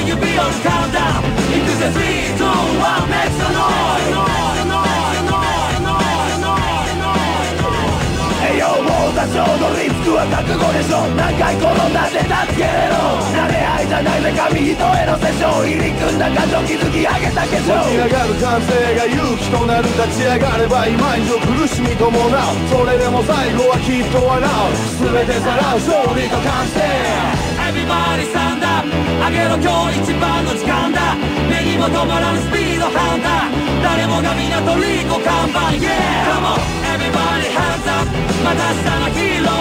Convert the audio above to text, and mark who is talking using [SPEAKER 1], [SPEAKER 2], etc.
[SPEAKER 1] 指折るカウンダウン行くぜ3、2、1 Make some noise 栄養も多少のリスクは覚悟でしょ何回転んだって助けれろ慣れ合いじゃないぜ紙一重のセッション入り組んだ感情築き上げた化粧
[SPEAKER 2] 湧き上がる感性が勇気となる立ち上がれば今以上苦しみ伴うそれでも最後はきっと笑う全てさらう勝利と完成
[SPEAKER 1] Everybody stand up 上げろ今日一番の時間だ目にも止まらぬスピードハンター誰もが港リーコ看板 Yeah Come on Everybody hands up また明日のヒーロー